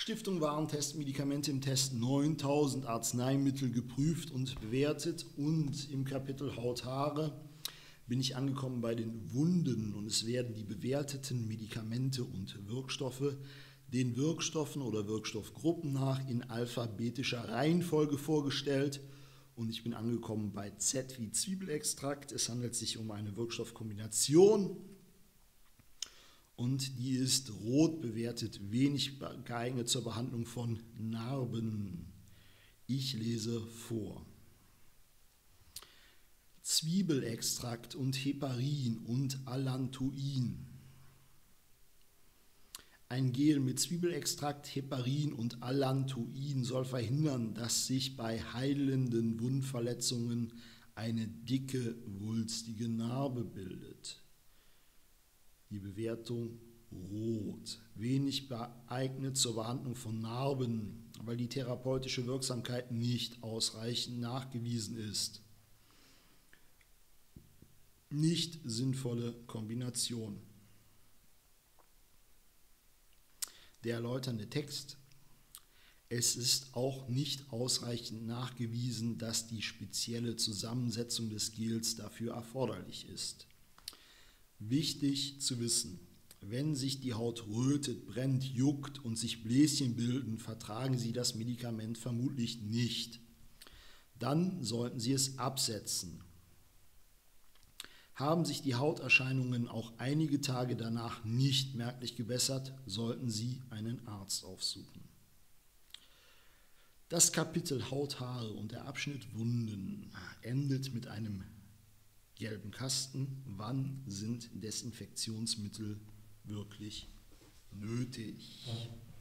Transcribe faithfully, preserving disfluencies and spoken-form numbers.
Stiftung Warentest Medikamente im Test neuntausend Arzneimittel geprüft und bewertet, und im Kapitel Haut, Haare bin ich angekommen bei den Wunden, und es werden die bewerteten Medikamente und Wirkstoffe den Wirkstoffen oder Wirkstoffgruppen nach in alphabetischer Reihenfolge vorgestellt, und ich bin angekommen bei Z wie Zwiebelextrakt. Es handelt sich um eine Wirkstoffkombination, und die ist rot bewertet, wenig geeignet zur Behandlung von Narben. Ich lese vor. Zwiebelextrakt und Heparin und Allantoin. Ein Gel mit Zwiebelextrakt, Heparin und Allantoin soll verhindern, dass sich bei heilenden Wundverletzungen eine dicke, wulstige Narbe bildet. Die Bewertung rot. Wenig geeignet zur Behandlung von Narben, weil die therapeutische Wirksamkeit nicht ausreichend nachgewiesen ist. Nicht sinnvolle Kombination. Der erläuternde Text. Es ist auch nicht ausreichend nachgewiesen, dass die spezielle Zusammensetzung des Gels dafür erforderlich ist. Wichtig zu wissen: Wenn sich die Haut rötet, brennt, juckt und sich Bläschen bilden, vertragen Sie das Medikament vermutlich nicht. Dann sollten Sie es absetzen. Haben sich die Hauterscheinungen auch einige Tage danach nicht merklich gebessert, sollten Sie einen Arzt aufsuchen. Das Kapitel Haut, Haare und der Abschnitt Wunden endet mit einem gelben Kasten. Wann sind Desinfektionsmittel wirklich nötig?